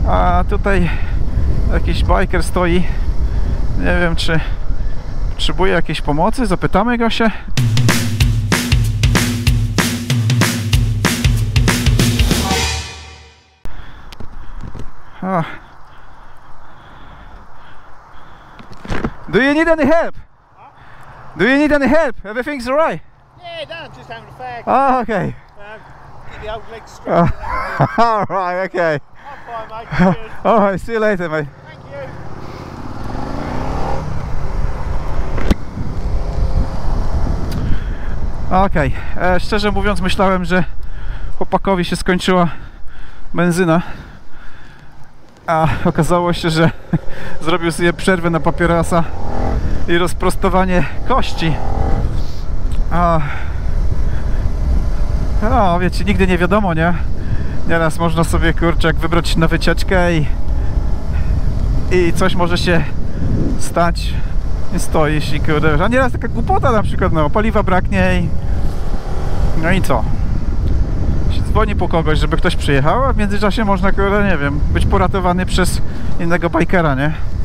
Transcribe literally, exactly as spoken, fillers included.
A tutaj jakiś biker stoi. Nie wiem, czy potrzebuje jakiejś pomocy. Zapytamy go się. Oh. Do you need any help? Huh? Do you need any help? Everything's alright? Yeah, no, I'm just having a fag. Oh, okay. Um, get the old legs straight. Oh. Alright, okay. I'm fine, mate. Good. Alright, see you later, mate. Thank you. Okej, okay. Szczerze mówiąc myślałem, że chłopakowi się skończyła benzyna, a okazało się, że zrobił sobie przerwę na papierosa i rozprostowanie kości. A, no wiecie, nigdy nie wiadomo, nie? Nieraz można sobie, kurczę, wybrać na wycieczkę i, i coś może się stać i stoisz i kurde, a nieraz taka głupota na przykład, no paliwa braknie i no i co? Się dzwoni po kogoś, żeby ktoś przyjechał, a w międzyczasie można, kurde, nie wiem, być poratowany przez innego bajkera, nie?